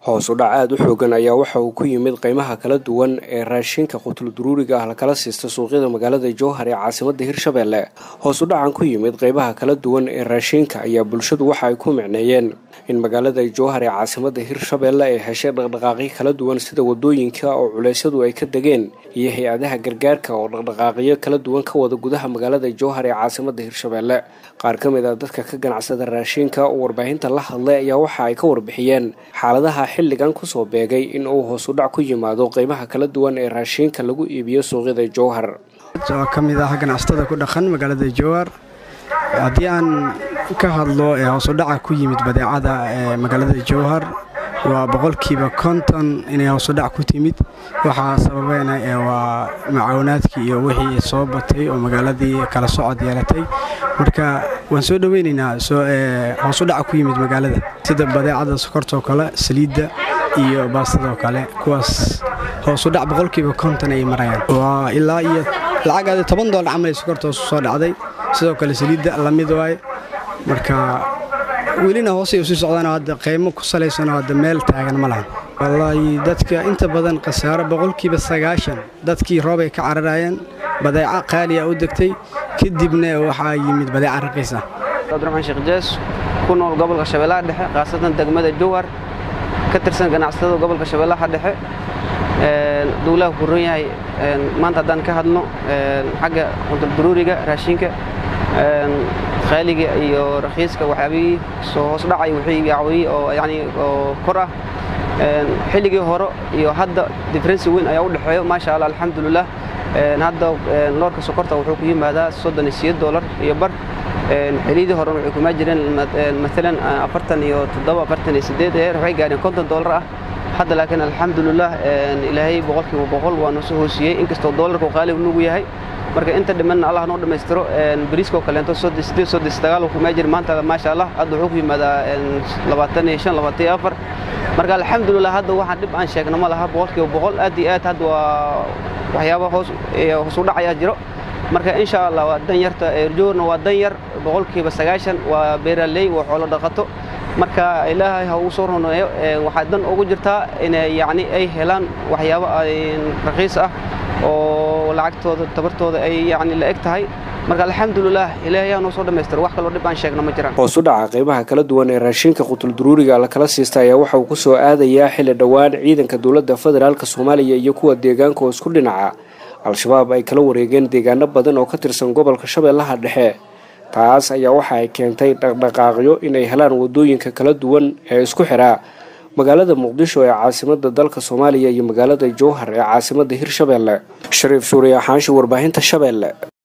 hoos u dhac aad u xoogan ayaa waxa uu ku yimid qiimaha kala duwan ee raashinka qutul daruuriga ah la kala siisto suuqyada magaalada Jowhar ee caasimadda Hirshabelle. Hoos u dhacan ku yimid qiimaha kala duwan ee raashinka ayaa bulshadu waxa ay ku micneeyeen in magaalada Jowhar ee caasimadda Hirshabelle ay heshay dhaqdhaqaaqyo kala duwan sida wadooyinka oo culeysyadu ay ka dageen iyo hay'adaha gargaarka oo dhaqdhaqaaqyo kala duwan ka wada gudaha magaalada Jowhar ee caasimadda Hirshabelle. Qaar ka mid ah dadka ka ganacsada raashinka oo warbaahinta la hadlay ayaa waxa ay ka warbixiyeen xaaladaha xilligan ku soo beegay in uu hoos u dhac ku yimaado qiimaha kala duwan ee raashinka lagu iibiyo suuqyada Jowhar. kamid ah ganacsatada ku dhaqan magaalada Jowhar haddii aan ka hadlo hoos u dhac ku yimid badeecada magaalada Jowhar waa boqolkiiba 50 inay hoos u dhac ku timid waxa sababayna waa macaawinaadkii iyo wixii soo batay oo magaaladii kala socod yeelatay marka waan soo dhaweynaynaa hoos u dhac ku yimid magaalada sida badeecada sokorta kale saliidda iyo baastada kale kuwaas hoos u dhac boqolkiiba 50 ay marayaan waa ilaa iyo lacag $10 camal sokorta soo dhacday sidoo kale saliidda la mid waay marka welina hoos ay u sii socdaan hadda qiimo ku saleysan hadda meel taagan ma lahan wallahi dadka inta badan qasaaro boqolkiiba 90 dadkii roob ay ka cararayeen badeeco qaali ah u degtay kadibna waxa yimid badeeco raqiis ah Abdurrahman Sheekh Jees ku nool gobolka Shabeellaha Dhexe qaasatan degmada Jowhar ka tirsan ganacsatada gobolka Shabeellaha Dhexe dawladda ku run yahay maanta hadaan ka hadno xagga qutul daruuriga raashinka qaaliga iyo raqiiska waxaabay soo hoos dhacay wixii yaawi oo yani kor ah xilligii hore iyo hadda difference weyn ayaa u dhaxeeyo ma sha Allah alxamdulillah hadda loorka sokorta wuxuu ku yimaadaa $38 iyo bar xilligii hore wuxuu ku ma jireen مثلا 47 waxay gaareen $50 ah hadda laakiin alxamdulillah ilaahay boqolkiiba boqol waa noo soo hoosiyay inkastoo doolarku qaali uu nugu yahay marka inta dhiman Allah noo dhameystiro bariiska kale inta 38 ku ma jir maanta ma sha Allah hadda wuxuu ku yimaadaa 25 24 marka alxamdulillah hadda waxa dib aan sheegno ma laha boqolkiiba boqol aad iyo aad hadda waa waxyaabo hoos u dhacaya jiro marka insha Allah waa dan yarta Jowharna waa dan yar boqolkiiba 90 waa beeraley oo xoolo dhaqato marka ilaahay ha uu soo ronayo waxa dan ugu jirtaa in yani ay helaan waxyaabo raqiis ah oo lacagtooda tabartooda ay yani la eg tahay marka alxamdulillah ilaahay aanu soo dhameystir wax kale oo dib aan sheegno ma jiraan hoos u dhaca qiimaha kala duwan ee raashinka qutul daruuriga la kala siistay ayaa waxa uu ku soo aadayaa xilli dhawaan ciidanka dawladda federaalka Soomaaliya iyo kuwa deegaanka oo isku dhinaca al-shabaab ay kala wareegeen deegaano badan oo ka tirsan gobolka Shabeellaha Dhexe taas ayaa waxa ay keentay dhaqdhaqaaqyo inay helaan wadooyinka kala duwan ee isku xira magaalada Muqdisho ee caasimadda dalka Soomaaliya iyo magaalada Jowhar ee caasimadda Hirshabelle. Shariif Suuriya Xaashi warbaahinta Shabeelle.